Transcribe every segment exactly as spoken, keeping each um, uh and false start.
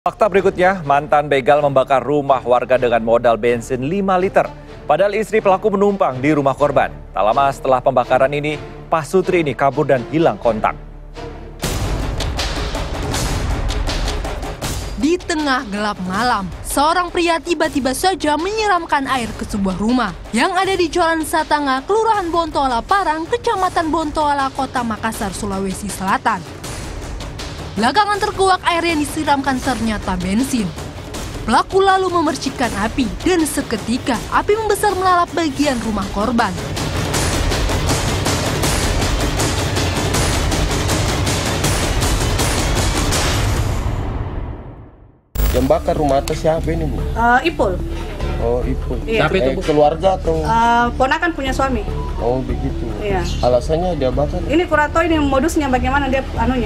Fakta berikutnya, mantan begal membakar rumah warga dengan modal bensin lima liter. Padahal istri pelaku menumpang di rumah korban. Tak lama setelah pembakaran ini, Pak Sutri ini kabur dan hilang kontak. Di tengah gelap malam, seorang pria tiba-tiba saja menyiramkan air ke sebuah rumah yang ada di Jalan Satanga, Kelurahan Bontoala Parang, Kecamatan Bontoala, Kota Makassar, Sulawesi Selatan. Belakangan terkuak air yang disiramkan ternyata bensin. Pelaku lalu memercikkan api dan seketika api membesar melalap bagian rumah korban. Yang bakar rumah atas siapa ini, Bu? Uh, Ipul. Oh, Ipul. Iya. Siapa itu, Bu? Eh, keluarga atau? Uh, ponakan punya suami. Oh, begitu. Iya. Alasannya dia bakar? Ini kurato ini modusnya bagaimana dia anunya.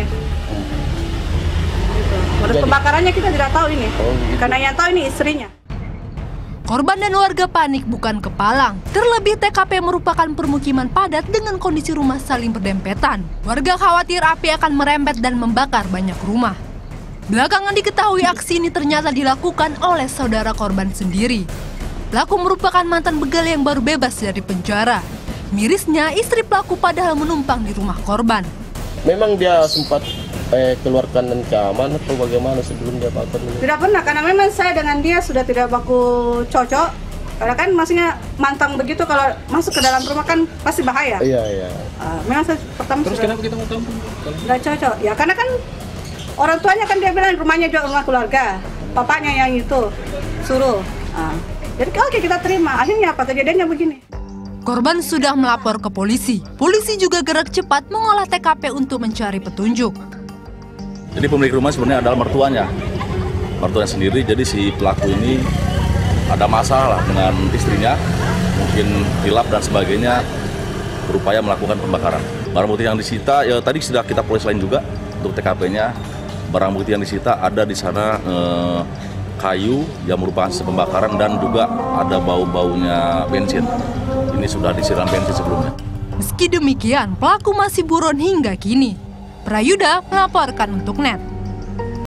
Modus Jadi, pembakarannya kita tidak tahu ini. Oh, begitu. Karena yang tahu ini istrinya. Korban dan warga panik bukan kepalang. Terlebih T K P merupakan permukiman padat dengan kondisi rumah saling berdempetan. Warga khawatir api akan merembet dan membakar banyak rumah. Belakangan diketahui aksi ini ternyata dilakukan oleh saudara korban sendiri. Pelaku merupakan mantan begal yang baru bebas dari penjara. Mirisnya, istri pelaku padahal menumpang di rumah korban. Memang dia sempat eh, keluarkan ancaman atau bagaimana sebelum dia bakar ini? Tidak pernah, karena memang saya dengan dia sudah tidak baku cocok. Karena kan maksudnya mantang begitu kalau masuk ke dalam rumah kan pasti bahaya. Iya, iya. Uh, memang saya pertama Terus sudah kenapa kita mau kampung? tidak cocok. Ya karena kan orang tuanya kan dia bilang rumahnya juga rumah keluarga. Papanya yang itu suruh. Uh, jadi oke kita terima. Akhirnya apa kejadiannya begini. Korban sudah melapor ke polisi. Polisi juga gerak cepat mengolah T K P untuk mencari petunjuk. Jadi pemilik rumah sebenarnya adalah mertuanya. Mertuanya sendiri, jadi si pelaku ini ada masalah dengan istrinya. Mungkin hilap dan sebagainya, berupaya melakukan pembakaran. Barang bukti yang disita, ya tadi sudah kita polisi lain juga untuk T K P-nya. Barang bukti yang disita ada di sana eh, kayu yang merupakan sisa pembakaran dan juga ada bau-baunya bensin. Ini sudah disiram bensin sebelumnya. Meski demikian, pelaku masih buron hingga kini. Prayuda melaporkan untuk N E T.